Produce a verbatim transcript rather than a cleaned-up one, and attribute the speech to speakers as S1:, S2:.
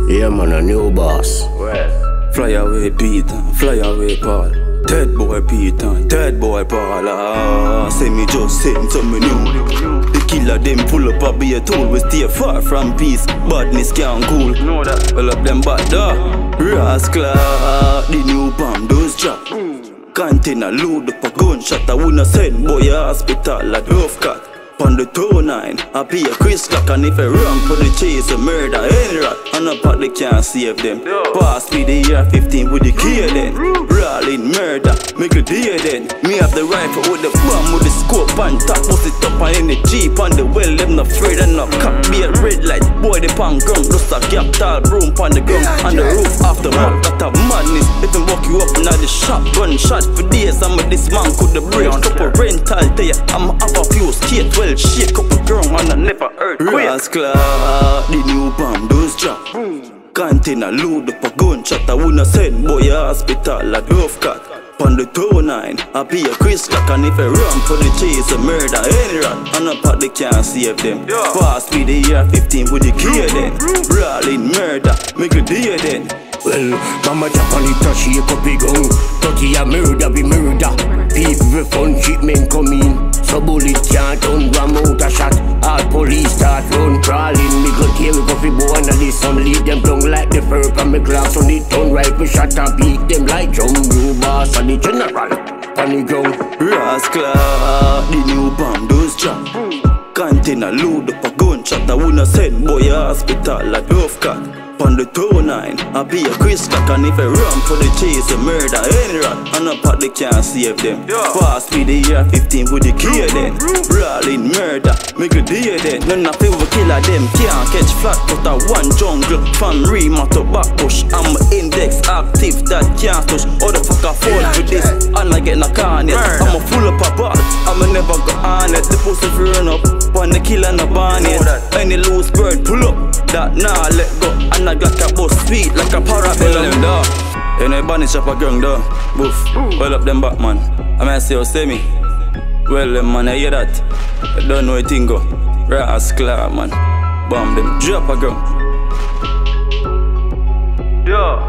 S1: Yeah man, a new boss.
S2: Well. Fly away Peter, fly away Paul. Dead boy Peter, dead boy Paul. Ah, say me just saying something new. The killer them pull up a be a tool. We stay far from peace, badness can't cool. Know that. Well up them bad da. Rascal, the new bomb does drop. Container load up a gunshot. I wanna send boy a hospital like rough cat. On the two nine, I be a Chris Clock. And if I run for the chase, a murder any rat. And a pot they can't save them. Pass me the year fifteen with the key then. Rolling murder, make a deal then. Me have the rifle with the bomb with the scope on top. Bust it up and in the jeep on the well. Them not afraid and not cock. Be a red light, boy the pan ground. Just a capital broom on the ground. On the roof after mud, that a madness. If I walk you up now the shotgun shot for days. I'm a this man could the break. Couple rental tell ya, I'm a have a few skate well. Shake up a girl and I never heard Rascal, the new bomb does drop. Container load up a gunshot. I wanna send boy a hospital like rough cat. On the two nine, I be a Chris Clock. And if I run for the chase, a murder any rat. And a pot they can't save them. Pass me the year fifteen with the key then. Rolling murder, make a deal then.
S1: Well, mama jump on it and shake up a gun. thirty a murder be murder. People with fun shipment come in. So bullet can't turn ram out a shot. All police start run crawling. Me go tear me coffee boy and the sun leave them down like the fur. And me glass on it turn rifle shot and beat them like drum. New boss and the general on the ground.
S2: Rascal, the new bomb does drop. Container load up a gunshot. I wanna send boy a hospital like rough cat. On the two nine, I be a Chris Clock. And if I run for the chase, a murder any rat. And a pot they can't save them. Pass me the year fifteen with the key then. Rolling murder, make a deal then. None of the killer them can't catch flat. But a one jungle from Rima to back push. I'm index active that can't touch. How the fuck I fall for this? I'm not getting a carnet. I'm a full up a ball, I'm a never go on it. The pussy free run up, when the killer no ban it. Any loose bird pull up, that nah let go. And I got a bus sweet like a parabellum. You know, banish up a gang though. Boof, well up them back man. I might say you say me. Well them man, I hear that. I don't know a thing go. Rascal man. Bomb them, drop a gang. Yeah.